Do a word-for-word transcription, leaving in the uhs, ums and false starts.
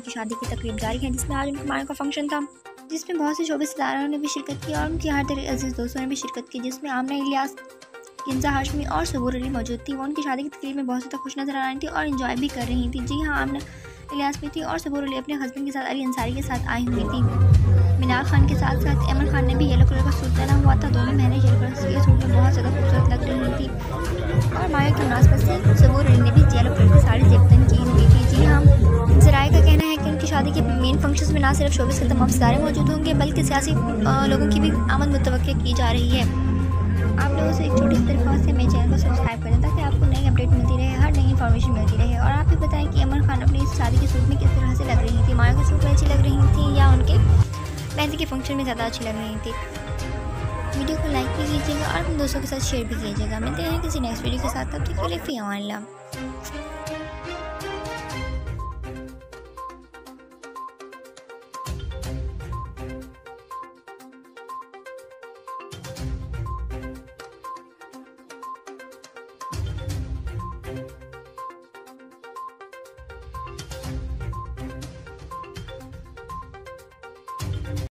उनकी शादी की तकरीब जारी है, जिसमें आज उनके मायके का फंक्शन था, जिसमें बहुत से शोबे सितारों ने भी शिरकत की और उनकी हर तरह अजीज़ दोस्तों ने भी शिरकत की, जिसमें आमना इलियास, किंजा हाशमी और सबूर अली मौजूद थी। वो उनकी शादी की तकरीब में बहुत ज़्यादा खुश नजर आ रही थी और इन्जॉय भी कर रही थी। जी हाँ, आमना इलियास भी थी और सबूर अली अपने हस्बैंड के साथ अली अंसारी के साथ आई हुई थी। मीनार खान के साथ साथ एमन खान ने भी येलो कलर का सूट पहना हुआ था। दोनों बहनें येलो कलर के सूट में बहुत ज़्यादा खूबसूरत लग रही थी और माया की मुनासबत से सबूर अली ने भी येलो कलर की साड़ी जेबतन की हुई थी। जी हाँ, ज़राए का कहना है कि उनकी शादी के मेन फंक्शंस में ना सिर्फ शोबिस के तमाम सितारे मौजूद होंगे, बल्कि सियासी लोगों की भी आमद मुतवक्किल की जा रही है। आप लोगों से एक छोटी सी दरख्वास्त है, मेरे चैनल को सब्सक्राइब करें ताकि आपको नई अपडेट मिलती रहे, हर नई इन्फॉर्मेशन मिलती रहे। और आप भी बताएं कि एमन खान अपनी इस शादी के सूट में किस तरह से लग रही थी, माया के सूट में अच्छी लग रही थी या उनके मेहंदी के फंक्शन में ज़्यादा अच्छी लग रही थी। वीडियो को लाइक भी कीजिएगा और अपने दोस्तों के साथ शेयर भी कीजिएगा। मिलते हैं किसी नेक्स्ट वीडियो के साथ, तब तक के लिए फ़ी अमान अल्लाह।